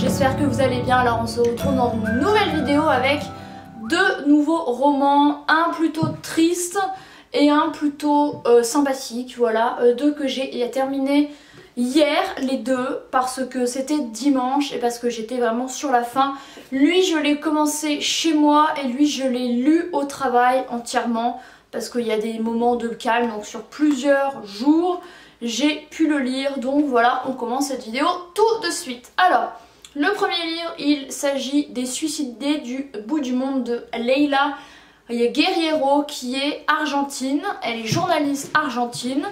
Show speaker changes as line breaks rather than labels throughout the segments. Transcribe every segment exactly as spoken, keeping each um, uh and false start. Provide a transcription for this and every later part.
j'espère que vous allez bien. Alors on se retrouve dans une nouvelle vidéo avec deux nouveaux romans, un plutôt triste et un plutôt euh, sympathique, voilà, euh, deux que j'ai terminé hier, les deux, parce que c'était dimanche et parce que j'étais vraiment sur la fin. Lui je l'ai commencé chez moi et lui je l'ai lu au travail entièrement, parce qu'il y a des moments de calme, donc sur plusieurs jours j'ai pu le lire. Donc voilà, on commence cette vidéo tout de suite. Alors, le premier livre, il s'agit des Suicidés du bout du monde de Leila Guerriero, qui est argentine, elle est journaliste argentine.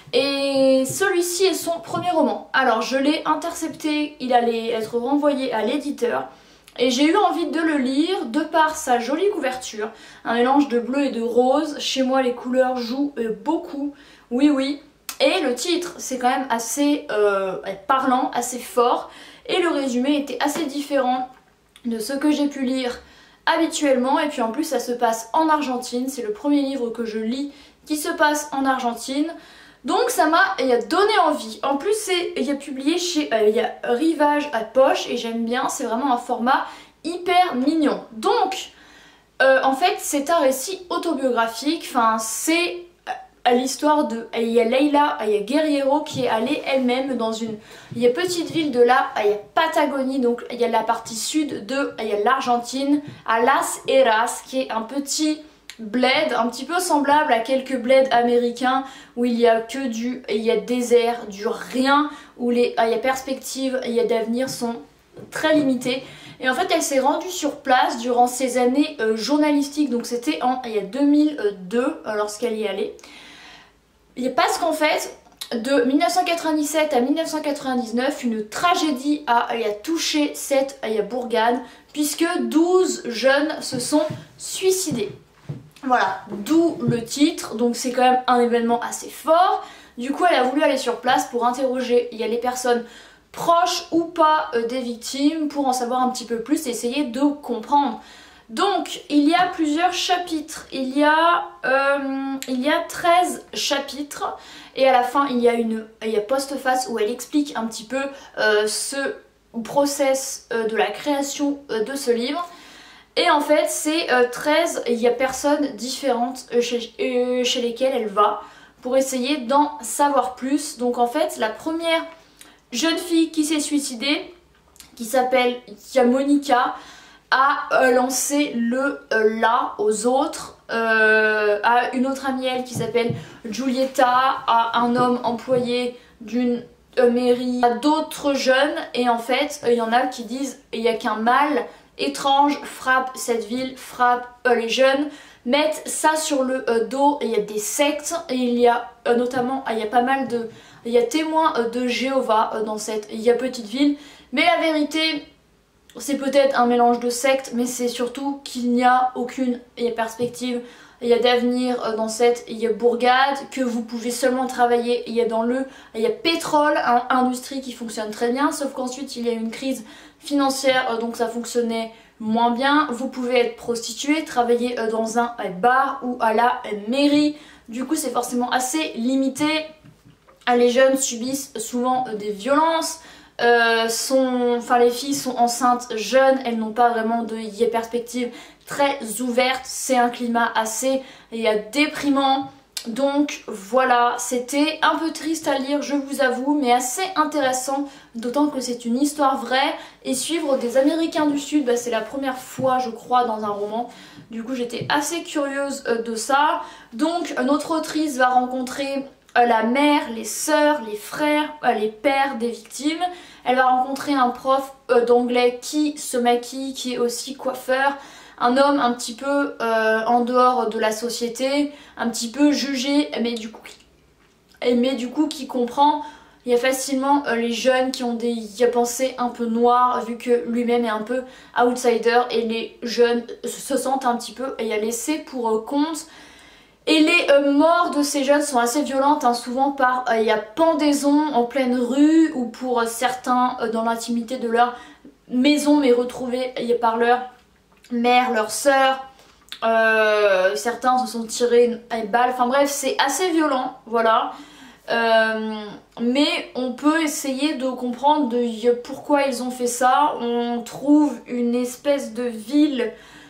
Et celui-ci est son premier roman. Alors je l'ai intercepté, il allait être renvoyé à l'éditeur. Et j'ai eu envie de le lire de par sa jolie couverture. Un mélange de bleu et de rose. Chez moi les couleurs jouent beaucoup. Oui oui. Et le titre c'est quand même assez euh, parlant, assez fort. Et le résumé était assez différent de ce que j'ai pu lire habituellement. Et puis en plus ça se passe en Argentine. C'est le premier livre que je lis qui se passe en Argentine. Donc ça m'a donné envie. En plus c'est il y a publié chez euh, il y a Rivage à Poche et j'aime bien, c'est vraiment un format hyper mignon. Donc euh, en fait c'est un récit autobiographique, enfin c'est euh, l'histoire de il y a Leila il y a Guerriero qui est allée elle-même dans une il y a petite ville de la il y a Patagonie, donc il y a la partie sud de il y a l'Argentine, à Las Heras, qui est un petit bled un petit peu semblable à quelques bleds américains où il y a que du il y a désert, du rien, où les il y a perspectives, il y a d'avenir sont très limitées. Et en fait elle s'est rendue sur place durant ses années euh, journalistiques, donc c'était en il y a deux mille deux euh, lorsqu'elle y est allée. Et parce qu'en fait de mille neuf cent quatre-vingt-dix-sept à mille neuf cent quatre-vingt-dix-neuf une tragédie a, a touché cette a bourgade, puisque douze jeunes se sont suicidés. Voilà, d'où le titre, donc c'est quand même un événement assez fort. Du coup elle a voulu aller sur place pour interroger il y a les personnes proches ou pas euh, des victimes, pour en savoir un petit peu plus et essayer de comprendre. Donc il y a plusieurs chapitres, il y a, euh, il y a treize chapitres et à la fin il y a une il y a postface où elle explique un petit peu euh, ce process euh, de la création euh, de ce livre. Et en fait c'est euh, treize, il y a personnes différentes euh, chez, euh, chez lesquelles elle va pour essayer d'en savoir plus. Donc en fait la première jeune fille qui s'est suicidée, qui s'appelle Monica, a euh, lancé le euh, là aux autres, euh, à une autre amie elle qui s'appelle Giulietta, à un homme employé d'une euh, mairie, à d'autres jeunes. Et en fait il euh, y en a qui disent il n'y a qu'un mal étrange frappe cette ville, frappe euh, les jeunes, mettent ça sur le euh, dos. Il y a des sectes et il y a euh, notamment il y a pas mal de il y a témoins euh, de Jéhovah euh, dans cette il y a petite ville. Mais la vérité c'est peut-être un mélange de sectes, mais c'est surtout qu'il n'y a aucune il y a perspective, il y a d'avenir euh, dans cette il y a bourgade, que vous pouvez seulement travailler il y a dans le il y a pétrole, hein, industrie qui fonctionne très bien, sauf qu'ensuite il y a une crise financière, donc ça fonctionnait moins bien. Vous pouvez être prostituée, travailler dans un bar ou à la mairie, du coup c'est forcément assez limité. Les jeunes subissent souvent des violences, euh, sont, enfin les filles sont enceintes jeunes, elles n'ont pas vraiment de y a perspective très ouverte, c'est un climat assez il y a déprimant. Donc voilà, c'était un peu triste à lire, je vous avoue, mais assez intéressant, d'autant que c'est une histoire vraie. Et suivre des Américains du Sud, bah, c'est la première fois je crois dans un roman, du coup j'étais assez curieuse euh, de ça. Donc notre autrice va rencontrer euh, la mère, les sœurs, les frères, euh, les pères des victimes. Elle va rencontrer un prof euh, d'anglais qui se maquille, qui est aussi coiffeur. Un homme un petit peu euh, en dehors de la société, un petit peu jugé, mais du coup, mais du coup qui comprend. Il y a facilement euh, les jeunes qui ont des pensées un peu noires, vu que lui-même est un peu outsider, et les jeunes se sentent un petit peu et laissés pour euh, compte. Et les euh, morts de ces jeunes sont assez violentes, hein, souvent par il euh, y a pendaison en pleine rue, ou pour euh, certains euh, dans l'intimité de leur maison, mais retrouvés euh, par leur mère, leur sœur. Euh, certains se sont tirés une balle, enfin bref c'est assez violent, voilà. Euh, mais on peut essayer de comprendre de pourquoi ils ont fait ça. On trouve une espèce de ville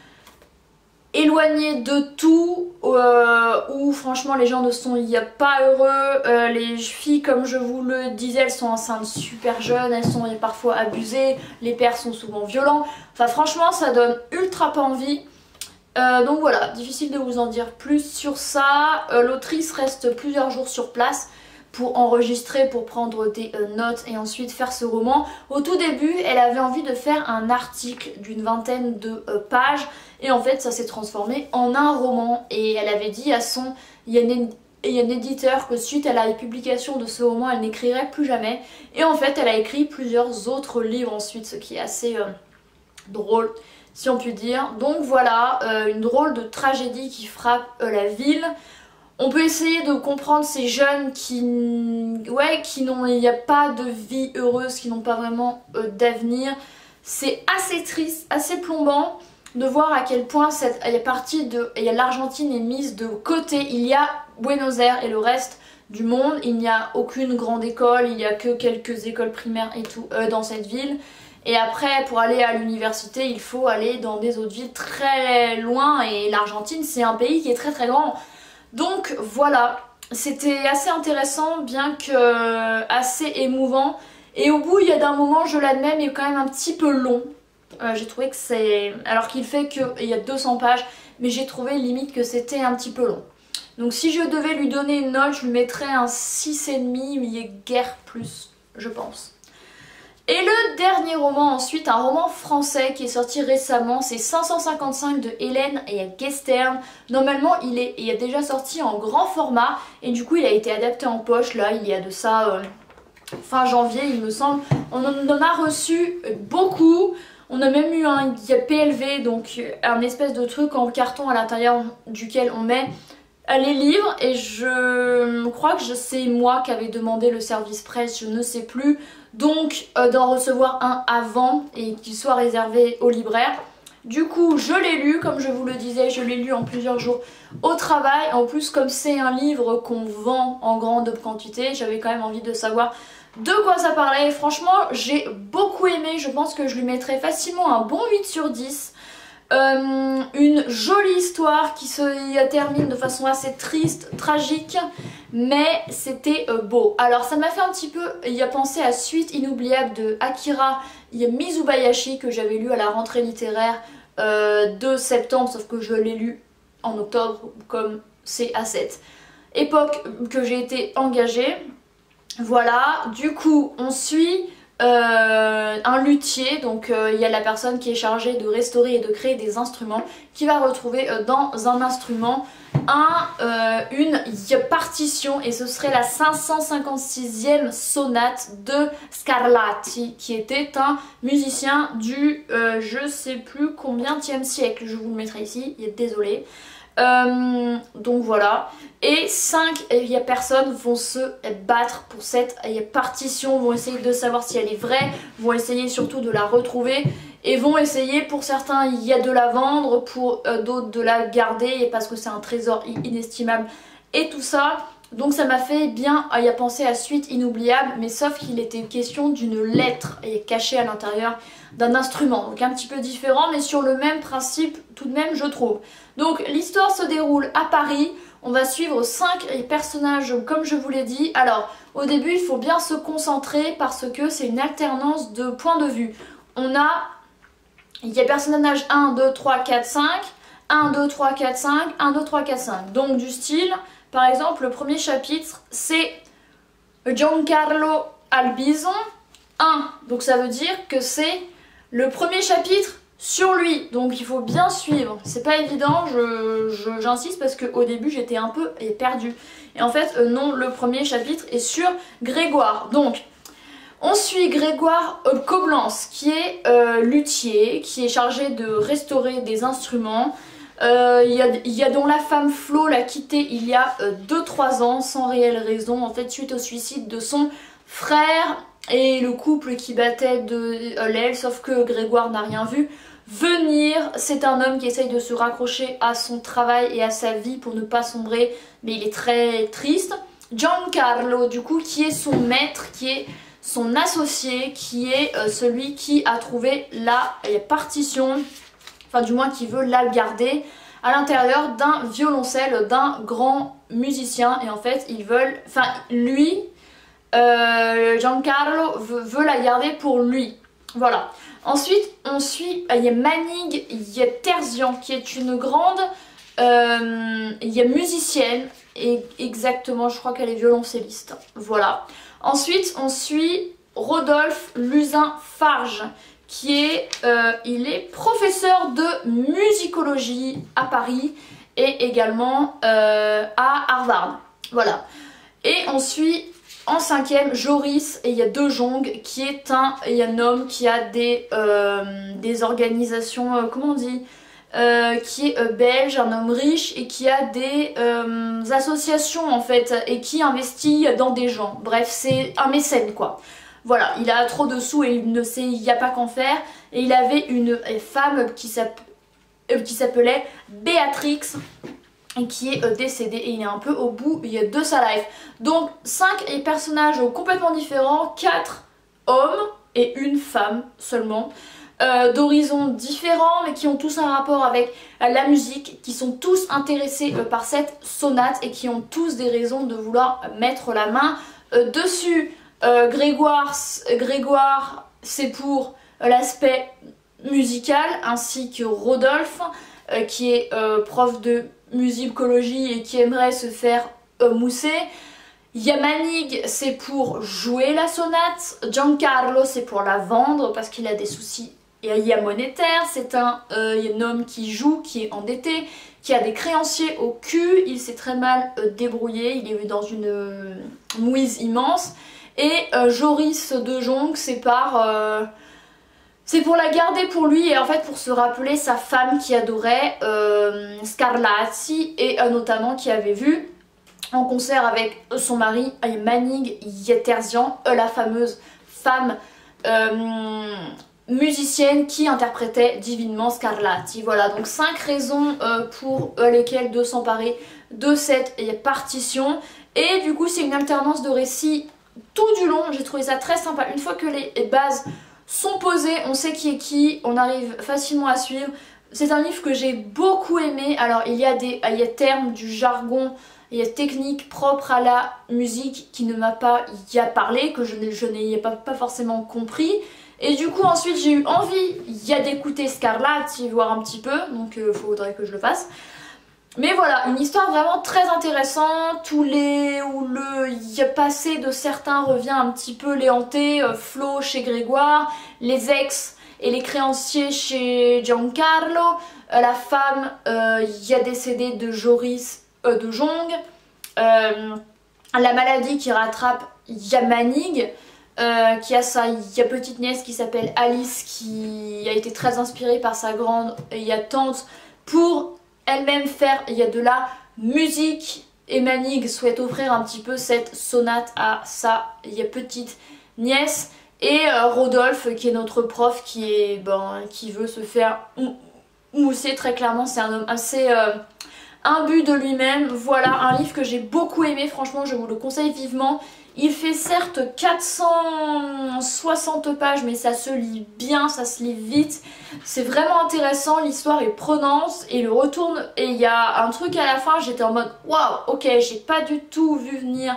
éloignée de tout, euh, où franchement les gens ne sont y a pas heureux. Euh, les filles, comme je vous le disais, elles sont enceintes super jeunes, elles sont parfois abusées, les pères sont souvent violents. Enfin franchement ça donne ultra pas envie. Euh, donc voilà, difficile de vous en dire plus sur ça. Euh, L'autrice reste plusieurs jours sur place pour enregistrer, pour prendre des euh, notes et ensuite faire ce roman. Au tout début, elle avait envie de faire un article d'une vingtaine de euh, pages et en fait ça s'est transformé en un roman et elle avait dit à son... Il y a une... il y a un éditeur que suite à la publication de ce roman, elle n'écrirait plus jamais. Et en fait, elle a écrit plusieurs autres livres ensuite, ce qui est assez euh, drôle, si on peut dire. Donc voilà, euh, une drôle de tragédie qui frappe euh, la ville. On peut essayer de comprendre ces jeunes qui, ouais, qui n'ont, il n'y a pas de vie heureuse, qui n'ont pas vraiment euh, d'avenir. C'est assez triste, assez plombant de voir à quel point cette partie de l'Argentine est mise de côté. Il y a Buenos Aires et le reste du monde. Il n'y a aucune grande école, il n'y a que quelques écoles primaires et tout euh, dans cette ville. Et après, pour aller à l'université, il faut aller dans des autres villes très loin. Et l'Argentine, c'est un pays qui est très très grand. Donc voilà, c'était assez intéressant, bien que assez émouvant. Et au bout, il y a d'un moment, je l'admets, mais quand même un petit peu long. Euh, j'ai trouvé que c'est... Alors qu'il fait qu'il y a deux cents pages, mais j'ai trouvé limite que c'était un petit peu long. Donc si je devais lui donner une note, je lui mettrais un six virgule cinq, mais il est guère plus, je pense. Et le dernier roman ensuite, un roman français qui est sorti récemment, c'est cinq cent cinquante-cinq de Hélène et Gestern. Normalement il est, il est déjà sorti en grand format et du coup il a été adapté en poche là, il y a de ça euh, fin janvier il me semble. On en a reçu beaucoup, on a même eu un P L V, donc un espèce de truc en carton à l'intérieur duquel on met les livres, et je crois que c'est moi qui avais demandé le service presse, je ne sais plus. Donc euh, d'en recevoir un avant et qu'il soit réservé aux libraires. Du coup je l'ai lu, comme je vous le disais, je l'ai lu en plusieurs jours au travail. En plus comme c'est un livre qu'on vend en grande quantité, j'avais quand même envie de savoir de quoi ça parlait. Franchement j'ai beaucoup aimé, je pense que je lui mettrais facilement un bon huit sur dix. Euh, une jolie histoire qui se termine de façon assez triste, tragique, mais c'était euh, beau. Alors ça m'a fait un petit peu y a pensé à Suite inoubliable de Akira Mizubayashi que j'avais lu à la rentrée littéraire euh, de septembre, sauf que je l'ai lu en octobre comme c'est à cette époque que j'ai été engagée. Voilà, du coup on suit Euh, un luthier, donc euh, il y a la personne qui est chargée de restaurer et de créer des instruments qui va retrouver euh, dans un instrument un, euh, une partition, et ce serait la cinq cent cinquante-sixième sonate de Scarlatti, qui était un musicien du euh, je sais plus combienième siècle, je vous le mettrai ici, désolée. Euh, donc voilà, et cinq personnes vont se battre pour cette partition, vont essayer de savoir si elle est vraie, vont essayer surtout de la retrouver et vont essayer, pour certains il y a de la vendre, pour euh, d'autres de la garder parce que c'est un trésor inestimable et tout ça. Donc ça m'a fait bien y a pensé à Suite inoubliable, mais sauf qu'il était question d'une lettre cachée à l'intérieur d'un instrument, donc un petit peu différent mais sur le même principe tout de même je trouve. Donc l'histoire se déroule à Paris, on va suivre cinq personnages comme je vous l'ai dit. Alors au début il faut bien se concentrer parce que c'est une alternance de points de vue. On a, il y a personnage un, deux, trois, quatre, cinq, un, deux, trois, quatre, cinq, un, deux, trois, quatre, cinq, donc du style... Par exemple, le premier chapitre, c'est Giancarlo Albizon un. Donc ça veut dire que c'est le premier chapitre sur lui. Donc il faut bien suivre. C'est pas évident, j'insiste je, parce qu'au début j'étais un peu perdue. Et en fait, euh, non, le premier chapitre est sur Grégoire. Donc on suit Grégoire euh, Coblence, qui est euh, luthier, qui est chargé de restaurer des instruments. Il euh, y, a, y a dont la femme Flo l'a quitté il y a euh, deux trois ans sans réelle raison, en fait suite au suicide de son frère et le couple qui battait de euh, l'aile, sauf que Grégoire n'a rien vu venir. C'est un homme qui essaye de se raccrocher à son travail et à sa vie pour ne pas sombrer, mais il est très triste. Giancarlo, du coup, qui est son maître, qui est son associé, qui est euh, celui qui a trouvé la partition, enfin du moins qui veut la garder à l'intérieur d'un violoncelle d'un grand musicien. Et en fait ils veulent, enfin lui, euh, Giancarlo veut, veut la garder pour lui. Voilà. Ensuite on suit, il y a Manig, il y a Terzian qui est une grande, euh, il y a musicienne, et exactement je crois qu'elle est violoncelliste. Voilà. Ensuite on suit Rodolphe Lusin-Farge qui est, euh, il est professeur de musicologie à Paris et également euh, à Harvard. Voilà. Et on suit en cinquième Joris et il y a De Jong qui est un, il y a un homme qui a des, euh, des organisations, euh, comment on dit euh, qui est euh, belge, un homme riche et qui a des euh, associations en fait et qui investit dans des gens. Bref, c'est un mécène quoi. Voilà, il a trop de sous et il ne sait, il n'y a pas qu'en faire. Et il avait une femme qui s'appelait Béatrix et qui est décédée. Et il est un peu au bout de sa life. Donc cinq personnages complètement différents, quatre hommes et une femme seulement. Euh, d'horizons différents mais qui ont tous un rapport avec euh, la musique, qui sont tous intéressés euh, par cette sonate et qui ont tous des raisons de vouloir mettre la main euh, dessus. Euh, Grégoire, Grégoire c'est pour euh, l'aspect musical, ainsi que Rodolphe euh, qui est euh, prof de musicologie et qui aimerait se faire euh, mousser. Yamanig c'est pour jouer la sonate, Giancarlo c'est pour la vendre parce qu'il a des soucis et il y a monétaire, c'est un, euh, un homme qui joue, qui est endetté, qui a des créanciers au cul, il s'est très mal euh, débrouillé, il est dans une euh, mouise immense. Et euh, Joris De Jong, c'est par, euh, c'est pour la garder pour lui et en fait pour se rappeler sa femme qui adorait euh, Scarlatti et euh, notamment qui avait vu en concert avec son mari Manig Yeterzian, euh, la fameuse femme euh, musicienne qui interprétait divinement Scarlatti. Voilà, donc cinq raisons euh, pour euh, lesquelles de s'emparer de cette partition. Et du coup c'est une alternance de récits tout du long, j'ai trouvé ça très sympa. Une fois que les bases sont posées, on sait qui est qui, on arrive facilement à suivre. C'est un livre que j'ai beaucoup aimé. Alors il y a des il y a termes, du jargon, il y a techniques propres à la musique qui ne m'a pas y a parlé, que je n'ai pas, pas forcément compris. Et du coup ensuite j'ai eu envie y a d'écouter Scarlatti, voir un petit peu, donc il euh, faudrait que je le fasse. Mais voilà, une histoire vraiment très intéressante, tous les, où le passé de certains revient un petit peu les hanter, euh, Flo chez Grégoire, les ex et les créanciers chez Giancarlo, euh, la femme euh, y a décédé de Joris euh, De Jong, euh, la maladie qui rattrape Yamanig, euh, qui a sa y a petite nièce qui s'appelle Alice qui a été très inspirée par sa grande y a tante pour elle-même faire, il y a de la musique et Manig souhaite offrir un petit peu cette sonate à sa il y a petite nièce et euh, Rodolphe qui est notre prof qui est ben, qui veut se faire mousser très clairement, c'est un homme assez euh, imbu de lui-même. Voilà un livre que j'ai beaucoup aimé, franchement je vous le conseille vivement. Il fait certes quatre cent soixante pages mais ça se lit bien, ça se lit vite. C'est vraiment intéressant, l'histoire est prenante et le retourne. Et il y a un truc à la fin, j'étais en mode waouh, ok, j'ai pas du tout vu venir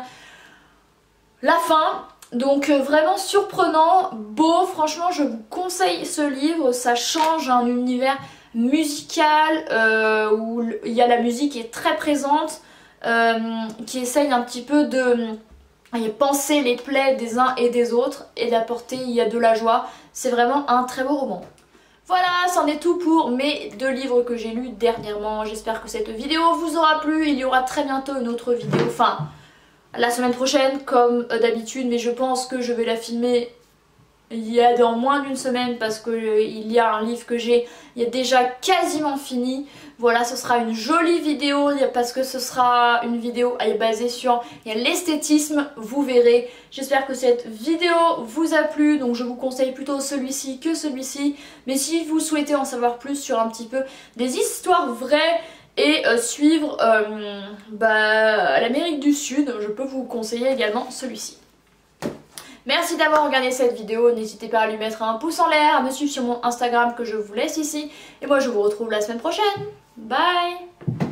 la fin. Donc euh, vraiment surprenant, beau, franchement je vous conseille ce livre, ça change un univers musical euh, où il y a la musique qui est très présente, euh, qui essaye un petit peu de penser les plaies des uns et des autres et d'apporter il y a de la joie. C'est vraiment un très beau roman. Voilà, c'en est tout pour mes deux livres que j'ai lus dernièrement. J'espère que cette vidéo vous aura plu. Il y aura très bientôt une autre vidéo, enfin la semaine prochaine comme d'habitude, mais je pense que je vais la filmer il y a dans moins d'une semaine parce que euh, il y a un livre que j'ai il y a déjà quasiment fini. Voilà, ce sera une jolie vidéo parce que ce sera une vidéo basée sur l'esthétisme, vous verrez. J'espère que cette vidéo vous a plu, donc je vous conseille plutôt celui-ci que celui-ci. Mais si vous souhaitez en savoir plus sur un petit peu des histoires vraies et euh, suivre euh, bah, l'Amérique du Sud, je peux vous conseiller également celui-ci. Merci d'avoir regardé cette vidéo, n'hésitez pas à lui mettre un pouce en l'air, à me suivre sur mon Instagram que je vous laisse ici. Et moi je vous retrouve la semaine prochaine. Bye!